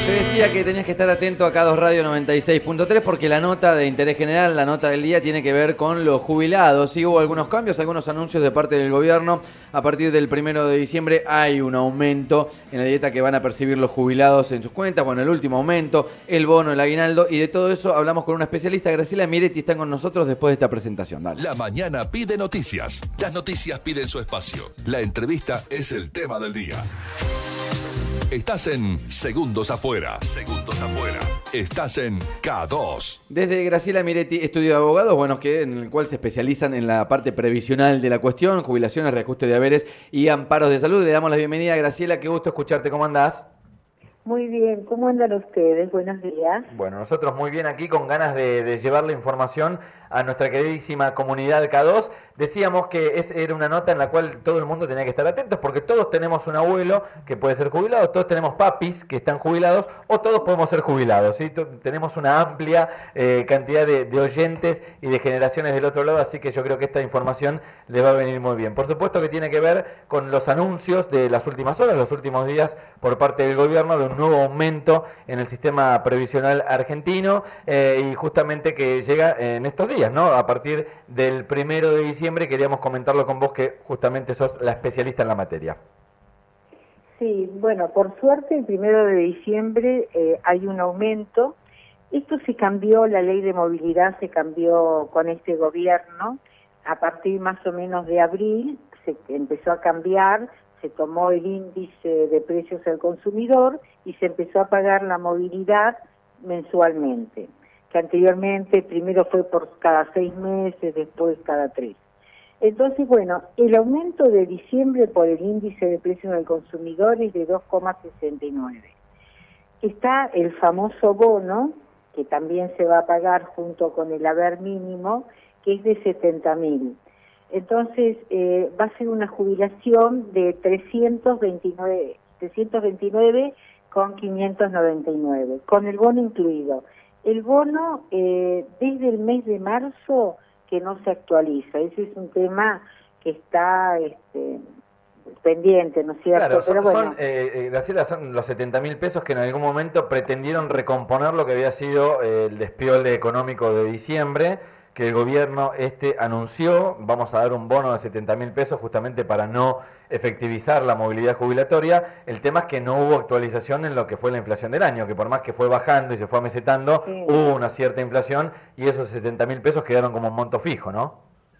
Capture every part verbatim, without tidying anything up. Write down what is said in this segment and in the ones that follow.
Te decía que tenías que estar atento a K dos Radio noventa y seis punto tres porque la nota de interés general, la nota del día, tiene que ver con los jubilados. Sí, hubo algunos cambios, algunos anuncios de parte del gobierno. A partir del primero de diciembre hay un aumento en la dieta que van a percibir los jubilados en sus cuentas. Bueno, el último aumento, el bono, el aguinaldo, y de todo eso hablamos con una especialista. Graciela Miretti está con nosotros después de esta presentación. Dale. La mañana pide noticias. Las noticias piden su espacio. La entrevista es el tema del día. Estás en Segundos Afuera. Segundos Afuera. Estás en K dos. Desde Graciela Miretti, estudio de abogados, bueno, que en el cual se especializan en la parte previsional de la cuestión, jubilaciones, reajuste de haberes y amparos de salud. Le damos la bienvenida a Graciela, qué gusto escucharte. ¿Cómo andás? Muy bien, ¿cómo andan ustedes? Buenos días. Bueno, nosotros muy bien aquí, con ganas de, de llevar la información a nuestra queridísima comunidad K dos. Decíamos que es, era una nota en la cual todo el mundo tenía que estar atentos, porque todos tenemos un abuelo que puede ser jubilado, todos tenemos papis que están jubilados, o todos podemos ser jubilados, ¿sí? Tenemos una amplia eh, cantidad de, de oyentes y de generaciones del otro lado, así que yo creo que esta información les va a venir muy bien. Por supuesto que tiene que ver con los anuncios de las últimas horas, los últimos días, por parte del gobierno, de un nuevo aumento en el sistema previsional argentino, eh, y justamente que llega en estos días, ¿no? A partir del primero de diciembre. Queríamos comentarlo con vos, que justamente sos la especialista en la materia. Sí, bueno, por suerte el primero de diciembre eh, hay un aumento. Esto se cambió, la ley de movilidad se cambió con este gobierno. A partir más o menos de abril se empezó a cambiar, se tomó el índice de precios al consumidor y se empezó a pagar la movilidad mensualmente, que anteriormente primero fue por cada seis meses, después cada tres. Entonces, bueno, el aumento de diciembre por el índice de precios al consumidor es de dos coma sesenta y nueve. Está el famoso bono, que también se va a pagar junto con el haber mínimo, que es de setenta mil. Entonces, eh, va a ser una jubilación de trescientos veintinueve con quinientos noventa y nueve, con el bono incluido. El bono, eh, desde el mes de marzo, que no se actualiza. Ese es un tema que está este, pendiente, ¿no es cierto? Claro, son, Pero bueno. son, eh, eh, Graciela, son los setenta mil pesos que en algún momento pretendieron recomponer lo que había sido eh, el despiole económico de diciembre, que el gobierno este anunció. Vamos a dar un bono de setenta mil pesos justamente para no efectivizar la movilidad jubilatoria. El tema es que no hubo actualización en lo que fue la inflación del año, que por más que fue bajando y se fue amesetando, sí, hubo una cierta inflación y esos setenta mil pesos quedaron como monto fijo, ¿no?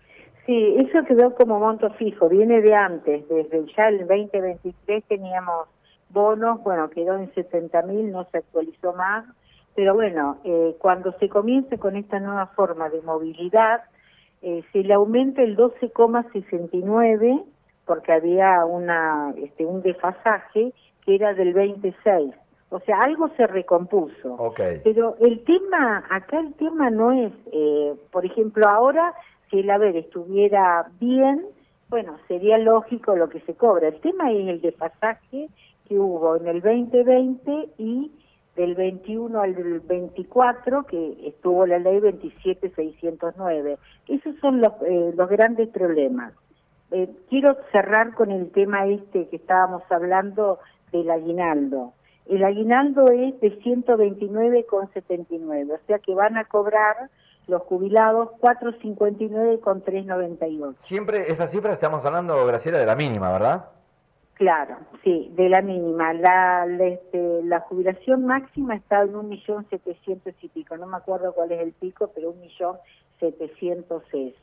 Sí, eso quedó como monto fijo, viene de antes, desde ya el veinte veintitrés teníamos bonos, bueno, quedó en setenta mil, no se actualizó más. Pero bueno, eh, cuando se comience con esta nueva forma de movilidad, eh, se le aumenta el doce coma sesenta y nueve, porque había una este, un desfasaje que era del veintiséis. O sea, algo se recompuso. Okay. Pero el tema, acá el tema no es, eh, por ejemplo, ahora, si el haber estuviera bien, bueno, sería lógico lo que se cobra. El tema es el desfasaje que hubo en el veinte veinte y del veintiuno al veinticuatro, que estuvo la ley veintisiete mil seiscientos nueve. Esos son los, eh, los grandes problemas. Eh, quiero cerrar con el tema este que estábamos hablando del aguinaldo. El aguinaldo es de ciento veintinueve con setenta y nueve, o sea que van a cobrar los jubilados cuatrocientos cincuenta y nueve con trescientos noventa y ocho. Siempre esa cifra estamos hablando, Graciela, de la mínima, ¿verdad? Claro, sí, de la mínima. La, la, este, la jubilación máxima está en un millón setecientos y pico, no me acuerdo cuál es el pico, pero un millón setecientos es.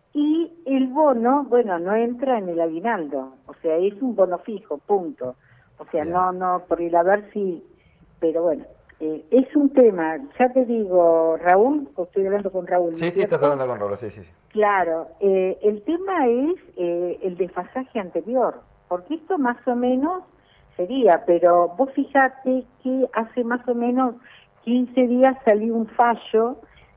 Y el bono, bueno, no entra en el aguinaldo, o sea, es un bono fijo, punto. O sea, Bien. no, no, por el haber sí, pero bueno, eh, es un tema, ya te digo, Raúl, o estoy hablando con Raúl. Sí, sí, estás hablando con Raúl, sí, sí. sí. Claro, eh, el tema es eh, el desfasaje anterior. Porque esto más o menos sería, pero vos fijate que hace más o menos quince días salió un fallo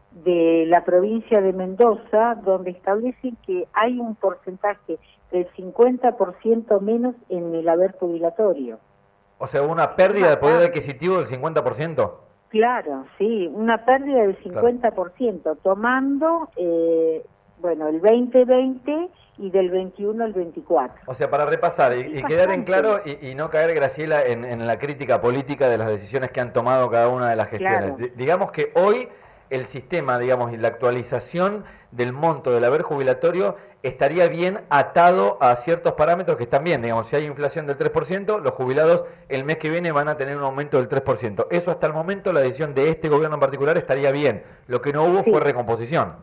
de la provincia de Mendoza donde establecen que hay un porcentaje del cincuenta por ciento menos en el haber jubilatorio. O sea, una pérdida de poder adquisitivo del cincuenta por ciento. Claro, sí, una pérdida del cincuenta por ciento, claro. Tomando, eh, bueno, el veinte veinte y del veintiuno al veinticuatro. O sea, para repasar y, y quedar en claro y, y no caer, Graciela, en, en la crítica política de las decisiones que han tomado cada una de las gestiones. Claro. Digamos que hoy el sistema, digamos, y la actualización del monto del haber jubilatorio estaría bien atado a ciertos parámetros que están bien. Digamos, si hay inflación del tres por ciento, los jubilados el mes que viene van a tener un aumento del tres por ciento. Eso hasta el momento, la decisión de este gobierno en particular estaría bien. Lo que no hubo Sí. fue recomposición.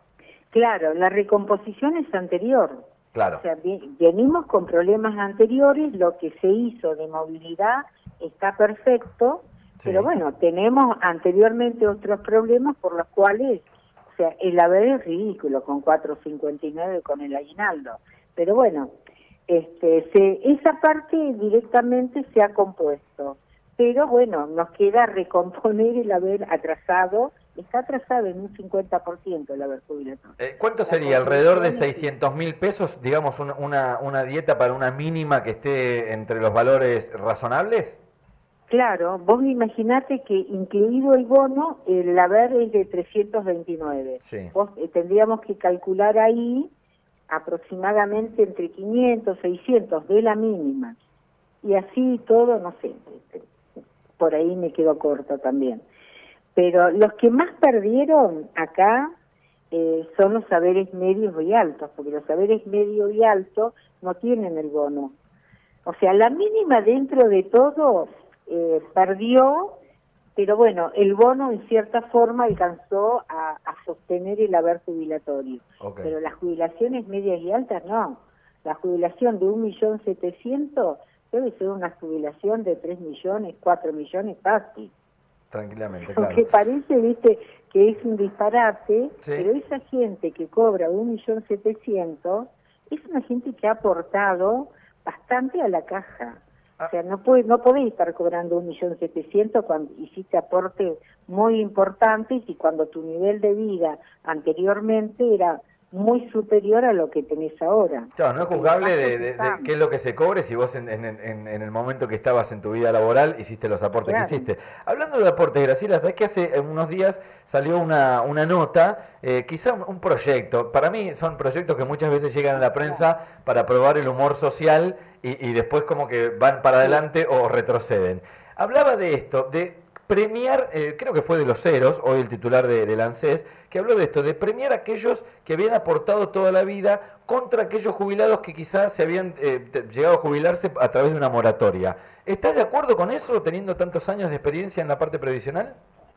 Claro, la recomposición es anterior. Claro. O sea, vi- venimos con problemas anteriores, lo que se hizo de movilidad está perfecto, Sí. pero bueno, tenemos anteriormente otros problemas por los cuales, o sea, el haber es ridículo con cuatro cincuenta y nueve con el aguinaldo. Pero bueno, este, se, esa parte directamente se ha compuesto. Pero bueno, nos queda recomponer el haber atrasado, está atrasado en un cincuenta por ciento el haber jubilatorio. Eh, ¿Cuánto La sería? ¿Alrededor de construcción es- seiscientos mil pesos, digamos, una, una, una dieta para una mínima que esté entre los valores razonables? Claro, vos imaginate que incluido el bono, el haber es de trescientos veintinueve. Sí. Vos eh, tendríamos que calcular ahí aproximadamente entre quinientos, seiscientos de la mínima. Y así todo, no sé, este, por ahí me quedo corto también. Pero los que más perdieron acá eh, son los saberes medios y altos, porque los saberes medios y altos no tienen el bono. O sea, la mínima dentro de todo eh, perdió, pero bueno, el bono en cierta forma alcanzó a, a sostener el haber jubilatorio. Ok. Pero las jubilaciones medias y altas no. La jubilación de un millón setecientos debe ser una jubilación de tres millones, cuatro millones fácil. Tranquilamente, claro. Aunque parece, viste, que es un disparate, Sí. pero esa gente que cobra un millón setecientos es una gente que ha aportado bastante a la caja. Ah. O sea, no puede, no podés estar cobrando un millón setecientos cuando hiciste aportes muy importantes y cuando tu nivel de vida anteriormente era muy superior a lo que tenés ahora. Claro, no es Porque juzgable los de, gastos de- de están. qué es lo que se cobre si vos en, en- en- en el momento que estabas en tu vida laboral hiciste los aportes Claro. que hiciste. Hablando de aportes, Graciela, ¿sabés que hace unos días salió una, una nota, eh, quizá un, un proyecto? Para mí son proyectos que muchas veces llegan a la prensa para probar el humor social y, y después como que van para adelante o retroceden. Hablaba de esto, de premiar, eh, creo que fue de los Ceros, hoy el titular de, del ANSES, que habló de esto, de premiar a aquellos que habían aportado toda la vida contra aquellos jubilados que quizás se habían eh, te- llegado a jubilarse a través de una moratoria. ¿Estás de acuerdo con eso, teniendo tantos años de experiencia en la parte previsional?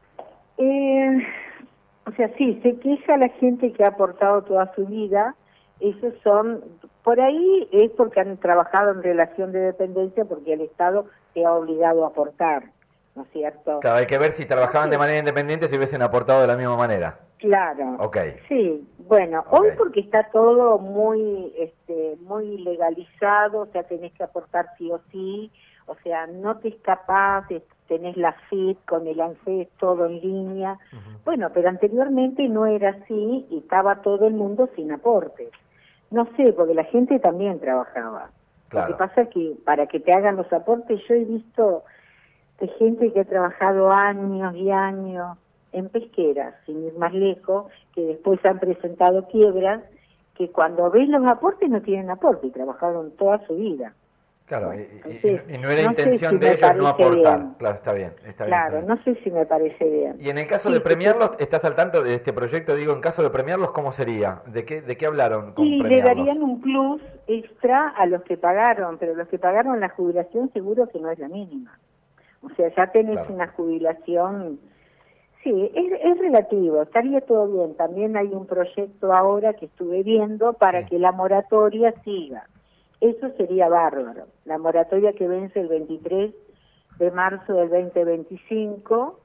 Eh, o sea, sí, se queja la gente que ha aportado toda su vida. Esos son, por ahí es porque han trabajado en relación de dependencia, porque el Estado te ha obligado a aportar, ¿no es cierto? Claro, hay que ver si trabajaban de manera independiente, si hubiesen aportado de la misma manera. Claro. Ok. Sí, bueno, Ok. hoy porque está todo muy, este, muy legalizado, o sea, tenés que aportar sí o sí, o sea, no te escapás, es- tenés la F I P con el ANSES, todo en línea. Bueno, pero anteriormente no era así y estaba todo el mundo sin aportes. No sé, porque la gente también trabajaba. Claro. Lo que pasa es que para que te hagan los aportes, yo he visto de gente que ha trabajado años y años en pesqueras, sin ir más lejos, que después han presentado quiebras, que cuando ves los aportes no tienen aporte y trabajaron toda su vida. Claro, y, y- Entonces, y no era no sé intención si de me ellos no parece aportar. bien. Claro, está bien, está bien. Claro, está bien. no sé si me parece bien. Y en el caso Sí, de sí, premiarlos, sí. ¿estás al tanto de este proyecto? Digo, en caso de premiarlos, ¿cómo sería? ¿De qué, de qué hablaron con Y le premiarlos? darían un plus extra a los que pagaron, pero los que pagaron la jubilación seguro que no es la mínima. O sea, ya tenés Claro. una jubilación. Sí, es, es relativo, estaría todo bien. También hay un proyecto ahora que estuve viendo para Sí. que la moratoria siga. Eso sería bárbaro. La moratoria que vence el veintitrés de marzo del veinte veinticinco.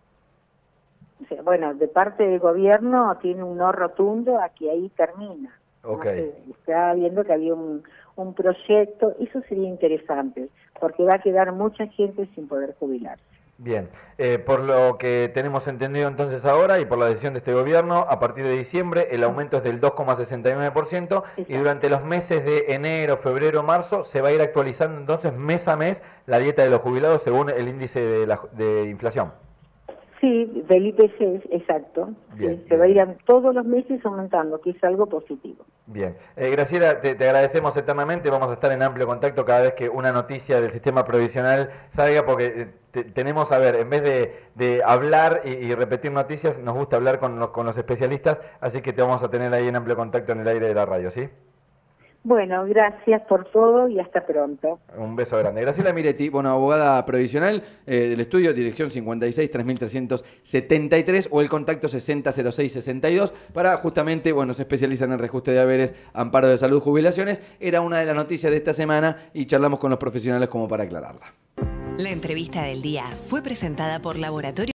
O sea, bueno, de parte del gobierno tiene un no rotundo a que ahí termina. No Ok. sé, estaba viendo que había un, un proyecto, eso sería interesante, porque va a quedar mucha gente sin poder jubilarse. Bien, eh, por lo que tenemos entendido entonces ahora y por la decisión de este gobierno, a partir de diciembre el aumento es del dos coma sesenta y nueve por ciento y Exacto. durante los meses de enero, febrero, marzo se va a ir actualizando entonces mes a mes la dieta de los jubilados según el índice de, la, de inflación. Sí, del I P C, exacto. Bien, Sí, se va a bien. ir a- todos los meses aumentando, que es algo positivo. Bien. Eh, Graciela, te, te agradecemos eternamente. Vamos a estar en amplio contacto cada vez que una noticia del sistema provisional salga, porque eh, te, tenemos, a ver, en vez de, de hablar y, y repetir noticias, nos gusta hablar con los, con los especialistas, así que te vamos a tener ahí en amplio contacto en el aire de la radio, ¿sí? Bueno, gracias por todo y hasta pronto. Un beso grande. Graciela Miretti, bueno, abogada provisional eh, del estudio, dirección cincuenta y seis, tres mil trescientos setenta y tres o el contacto sesenta cero seis sesenta y dos para justamente, bueno, se especializan en reajuste de haberes, amparo de salud, jubilaciones. Era una de las noticias de esta semana y charlamos con los profesionales como para aclararla. La entrevista del día fue presentada por Laboratorio